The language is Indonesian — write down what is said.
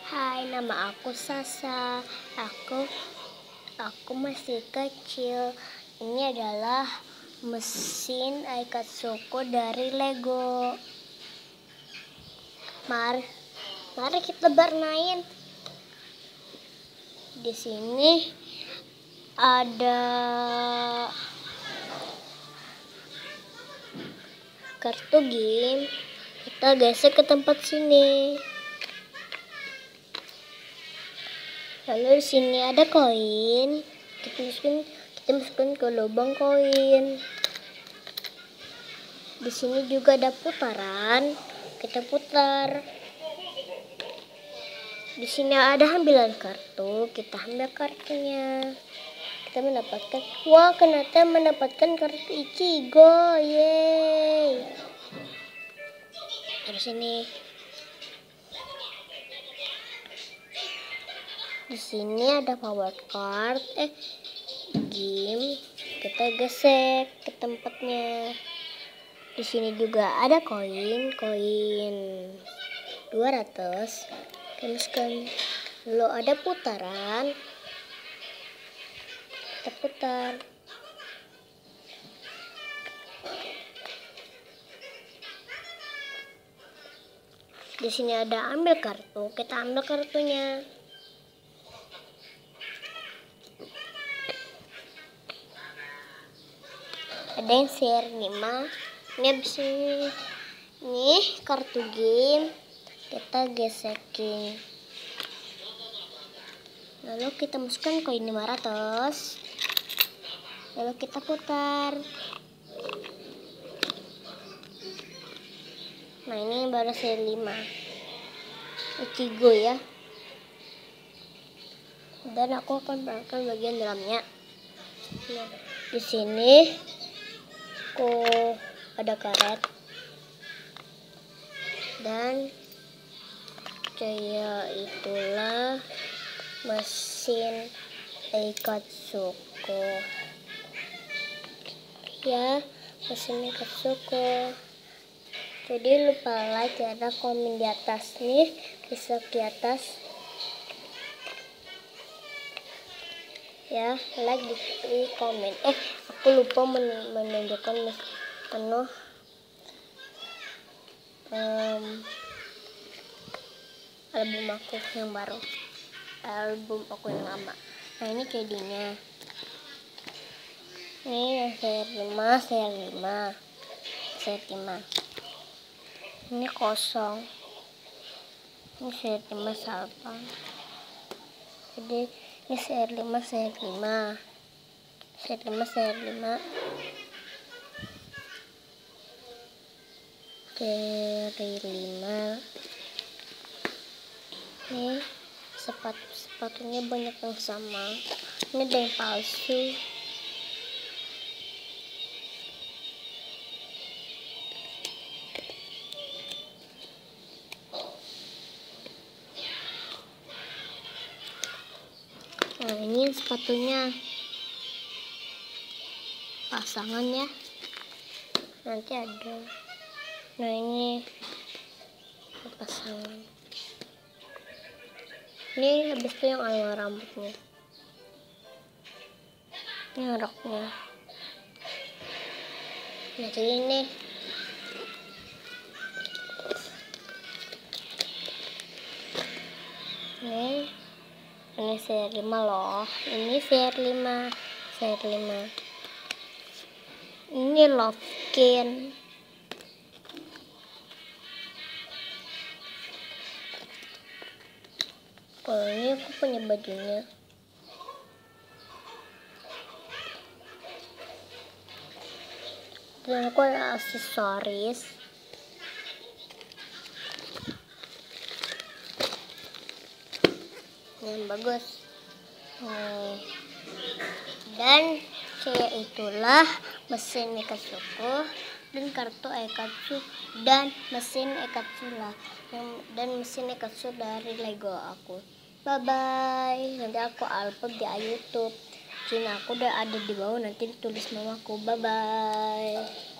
Hai, nama aku Sasa. Aku masih kecil. Ini adalah mesin Aikatsuko dari Lego. Mari kita bermain. Di sini ada kartu game. Kita geser ke tempat sini. Lalu di sini ada koin. Kita masukin ke lubang koin. Di sini juga ada putaran. Kita putar. Di sini ada ambilan kartu. Kita ambil kartunya. Kita mendapatkan kartu Ichigo. Yeay. Di sini. Di sini ada power card, game. Kita gesek ke tempatnya. Di sini juga ada koin 200. Masukkan. Lalu ada putaran. Kita putar. Di sini ada ambil kartu. Kita ambil kartunya. Ada yang seri 5. Ini habis ini kartu game. Kita gesekin. Lalu kita masukkan koin 500. Lalu kita putar. Nah, ini baru seri 5. Ichigo ya. Dan aku akan perlihatkan bagian dalamnya. Nah, di sini ada karet dan kayak itulah mesin Aikatsuko ya, mesin Aikatsuko. Jadi lupa like ya, ada komen di atas nih, bisa di atas ya, like di komen. Aku lupa menunjukkan album aku yang baru, album aku yang lama. Nah, ini CD-nya. Ini yang seri 5. Ini kosong. Ini seri 5 salpang. Jadi ini seri 5. Ini sepatunya banyak yang sama. Ini ada yang palsu. Nah, ini sepatunya pasangan ya, nanti ada. Nah, ini pasangan. Ini habis itu yang alang rambutnya. Ini roknya. Nah, jadi ini seri 5 loh. Ini seri 5. Ini Lovekin. Kalau ini aku punya bajunya. Dan aku ada aksesoris. Yang bagus. Dan kayak itulah mesin Aikatsuko dan kartu Aikatsu dan mesin Aikatsu dan mesin Aikatsu dari Lego aku. Bye bye. Nanti aku upload di YouTube. Channel aku udah ada di bawah, nanti ditulis namaku. Bye bye.